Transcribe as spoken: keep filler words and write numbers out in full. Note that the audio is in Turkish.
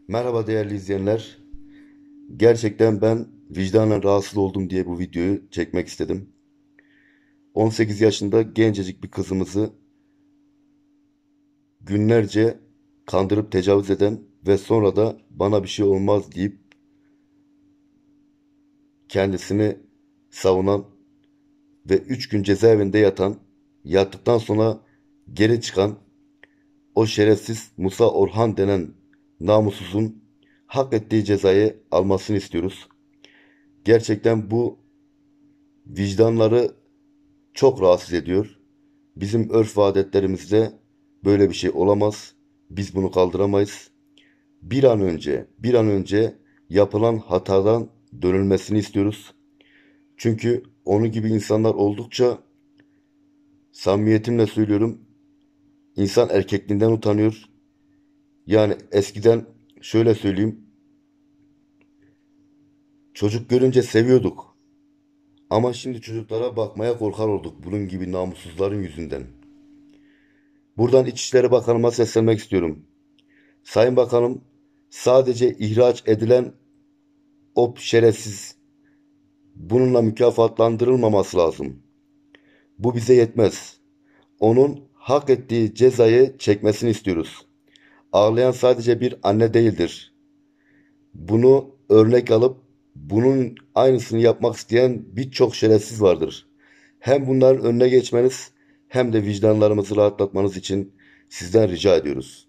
Merhaba değerli izleyenler. Gerçekten ben vicdanen rahatsız oldum diye bu videoyu çekmek istedim. on sekiz yaşında gencecik bir kızımızı günlerce kandırıp tecavüz eden ve sonra da bana bir şey olmaz deyip kendisini savunan ve üç gün cezaevinde yatan, yattıktan sonra geri çıkan o şerefsiz Musa Orhan denen namussuzun hak ettiği cezayı almasını istiyoruz. Gerçekten bu vicdanları çok rahatsız ediyor. Bizim örf ve adetlerimizde böyle bir şey olamaz. Biz bunu kaldıramayız. Bir an önce, bir an önce yapılan hatadan dönülmesini istiyoruz. Çünkü onun gibi insanlar oldukça samimiyetimle söylüyorum, insan erkekliğinden utanıyor. Yani eskiden şöyle söyleyeyim, çocuk görünce seviyorduk. Ama şimdi çocuklara bakmaya korkar olduk bunun gibi namussuzların yüzünden. Buradan İçişleri Bakanıma seslenmek istiyorum. Sayın Bakanım, sadece ihraç edilen o şerefsiz bununla mükafatlandırılmaması lazım. Bu bize yetmez. Onun hak ettiği cezayı çekmesini istiyoruz. Ağlayan sadece bir anne değildir. Bunu örnek alıp bunun aynısını yapmak isteyen birçok şerefsiz vardır. Hem bunların önüne geçmeniz hem de vicdanlarımızı rahatlatmanız için sizden rica ediyoruz.